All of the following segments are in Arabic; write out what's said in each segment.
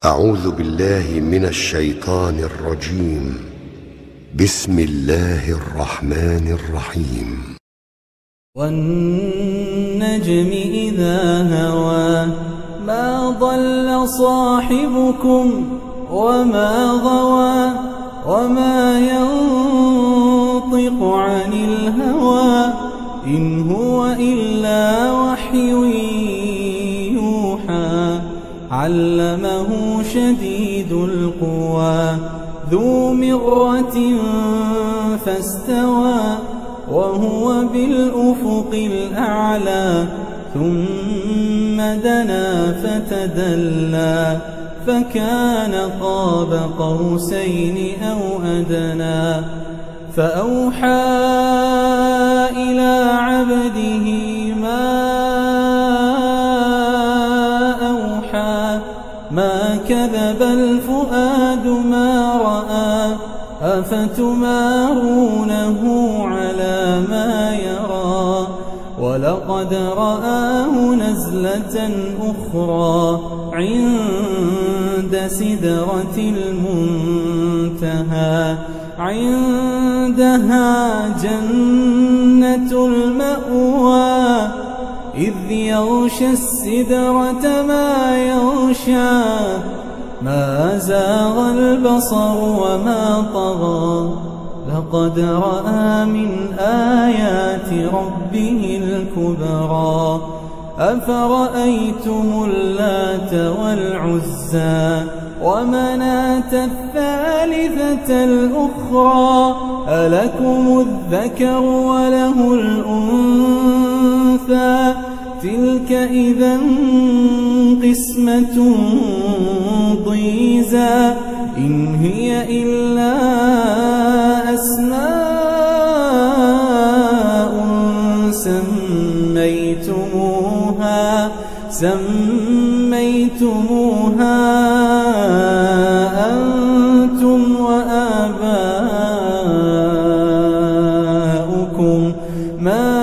أعوذ بالله من الشيطان الرجيم. بسم الله الرحمن الرحيم. والنجم إذا هوى ما ضل صاحبكم وما غوى وما ينطق عن الهوى إن هو إلا وحي يوحى علمه شديد القوى ذو مرة فاستوى وهو بالأفق الأعلى ثم دنا فتدلى فكان قاب قوسين أو أدنى فأوحى إلى عبده ما أوحى ما كذب الفؤاد ما رأى أفتمارونه على ما يرى ولقد رآه نزلة أخرى عند سدرة المنتهى عندها جنة المأوى إذ يغشى السدرة ما يغشى ما زاغ البصر وما طغى لقد رأى من آيات ربه الكبرى أفرأيتم اللات والعزى ومناة الثالثة الأخرى ألكم الذكر وله الأنثى تلك إذا قسمة ضيزى إن هي إلا أسماء سميتموها أنتم وآباؤكم ما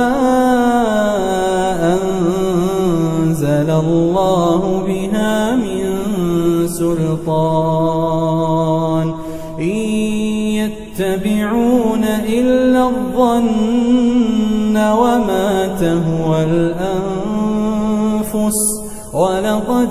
أنزل الله بها من سلطان إن يتبعون إلا الظن وما تهوى الأنفس ولقد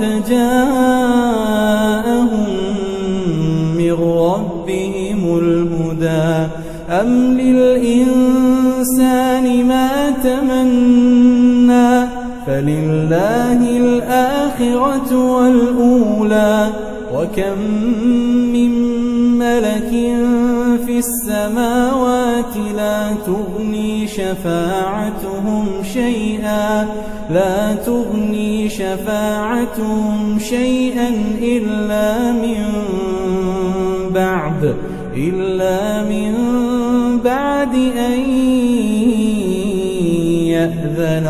جاءهم من ربهم الهدى أم للإنسان ما تمنى فلله الآخرة والأولى وكم من ملك في السماوات لا تغني شفاعتهم شيئا إلا من بعد أن يأذن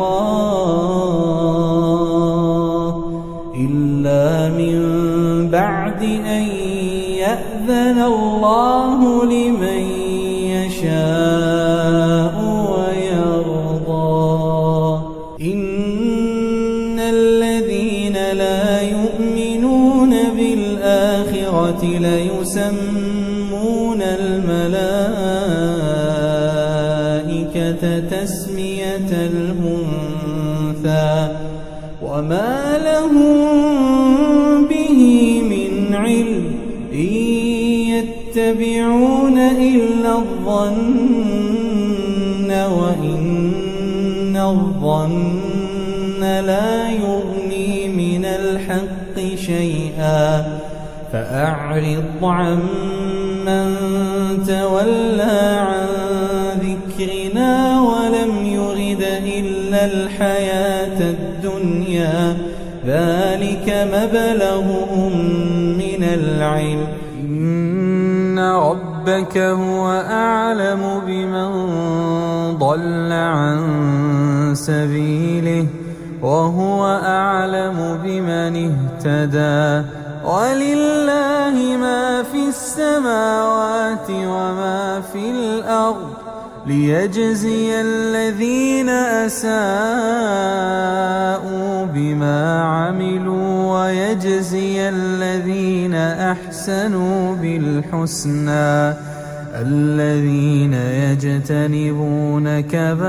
الله لمن يشاء ويرضى إن الذين لا يؤمنون بالآخرة ليسمون الملائكة تسمية الأنثى وما لهم به من علم إن يتبعون إلا الظن وإن الظن لا يغني من الحق شيئا فأعرض عمن تولى عن ذكرنا ولم يرد إلا الحياة الدنيا ذلك مبلغهم من العلم إن ربك هو أعلم بمن ضل عن سبيله وهو أعلم بمن اهتدى ولله ما في السماوات وما في الأرض ليجزي الذين أساءوا بما عملوا ويجزي الذين أحسنوا بالحسنى الذين يجتنبون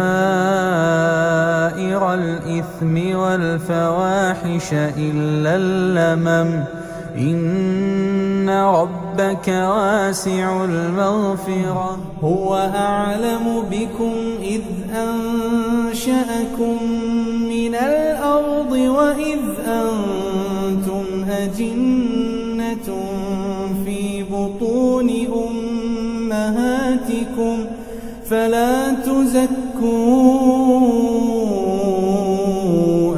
كبائر الإثم والفواحش إلا اللمم إن ربك واسع المغفرة هو أعلم بكم إذ أنشأكم من الأرض وإذ أنتم أجنة في بطون أمهاتكم فلا تزكوا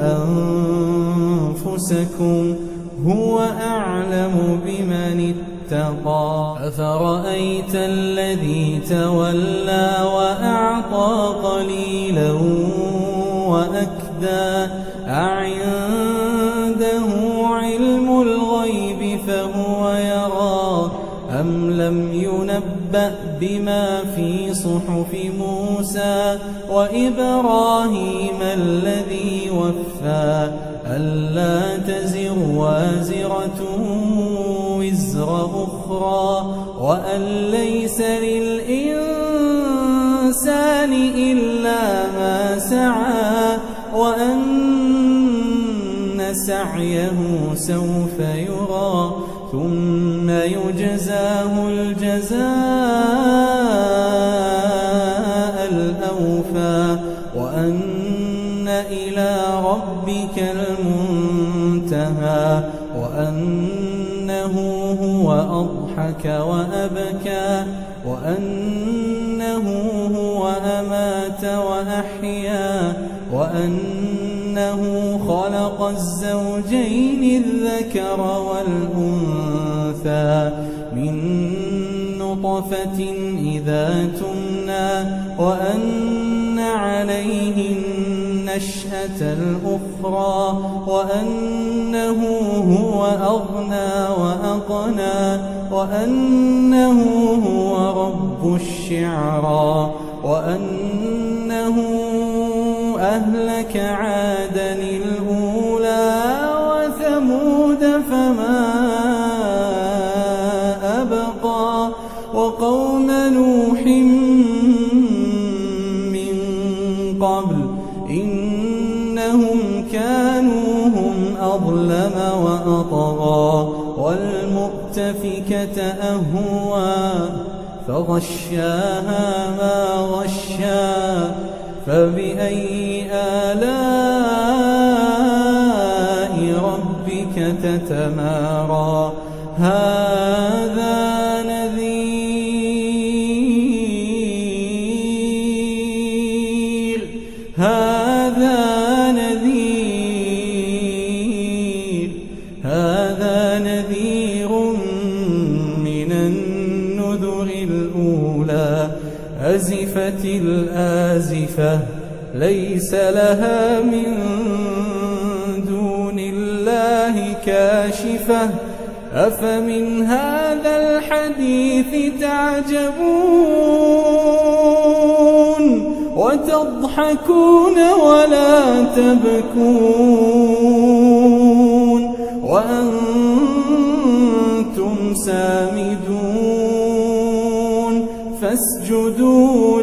أنفسكم هو أعلم بمن اتقى أفرأيت الذي تولى وأعطى قليلا وأكدى أعنده علم الغيب فهو يرى أم لم ينبأ بما في صحف موسى وإبراهيم الذي وفى ألا تزر وازرة وزر أخرى وأن ليس للإنسان إلا ما سعى وأن سعيه سوف يرى ثم يجزاه الجزاء الأوفى وأن إلى ربك المنتهى وأنه هو أضحك وأبكى وأنه هو أمات وأحيا وأنه خلق الزوجين الذكر والأنثى من نطفة إذا تمنى وأن عليه النشأة الأخرى وأنه هو أغنى وأقنى وأنه هو رب الشعرى وأنه أهلك عادا الأولى وثمود فما أبقى وقوم نوح من قبل إنهم كانوا هم أظلم وأطغى والمؤتفكة أهوى فغشاها ما غشا فبأي آلاء ربك تتمارى هذا نذير من النذر الأولى أزفت الآزفة ليس لها من دون الله كاشفة أفمن هذا الحديث تعجبون وتضحكون ولا تبكون وأنتم سامدون فاسجدوا